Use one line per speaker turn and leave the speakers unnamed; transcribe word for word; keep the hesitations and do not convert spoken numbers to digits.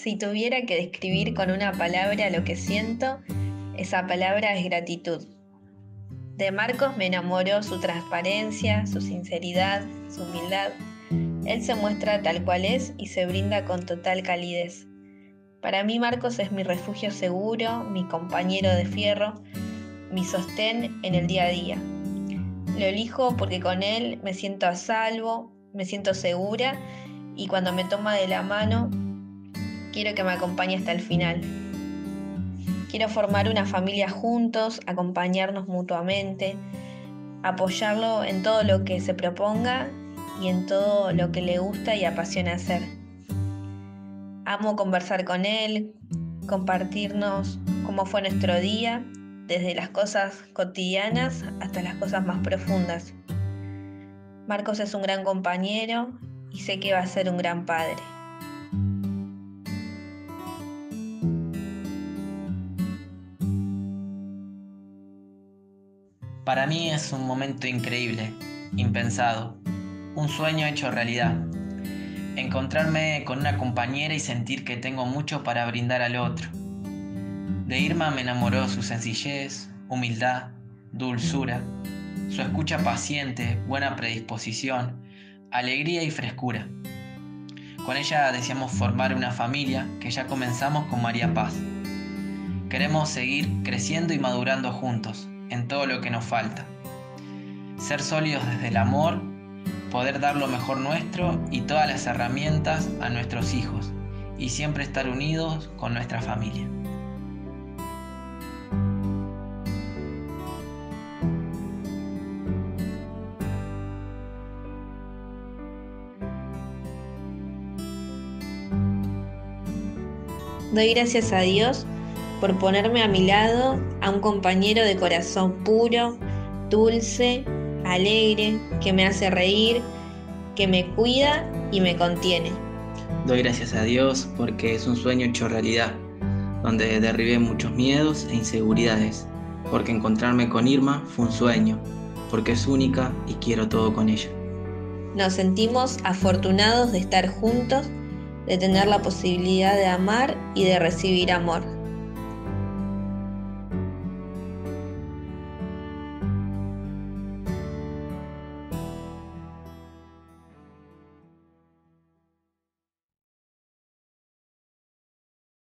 Si tuviera que describir con una palabra lo que siento, esa palabra es gratitud. De Marcos me enamoró su transparencia, su sinceridad, su humildad. Él se muestra tal cual es y se brinda con total calidez. Para mí Marcos es mi refugio seguro, mi compañero de fierro, mi sostén en el día a día. Lo elijo porque con él me siento a salvo, me siento segura y cuando me toma de la mano, quiero que me acompañe hasta el final. Quiero formar una familia juntos, acompañarnos mutuamente, apoyarlo en todo lo que se proponga y en todo lo que le gusta y apasiona hacer. Amo conversar con él, compartirnos cómo fue nuestro día, desde las cosas cotidianas hasta las cosas más profundas. Marcos es un gran compañero y sé que va a ser un gran padre.
Para mí es un momento increíble, impensado, un sueño hecho realidad. Encontrarme con una compañera y sentir que tengo mucho para brindar al otro. De Irma me enamoró su sencillez, humildad, dulzura, su escucha paciente, buena predisposición, alegría y frescura. Con ella deseamos formar una familia que ya comenzamos con María Paz. Queremos seguir creciendo y madurando juntos en todo lo que nos falta. Ser sólidos desde el amor, poder dar lo mejor nuestro y todas las herramientas a nuestros hijos y siempre estar unidos con nuestra familia.
Doy gracias a Dios por ponerme a mi lado a un compañero de corazón puro, dulce, alegre, que me hace reír, que me cuida y me contiene.
Doy gracias a Dios porque es un sueño hecho realidad, donde derribé muchos miedos e inseguridades, porque encontrarme con Irma fue un sueño, porque es única y quiero todo con ella.
Nos sentimos afortunados de estar juntos, de tener la posibilidad de amar y de recibir amor.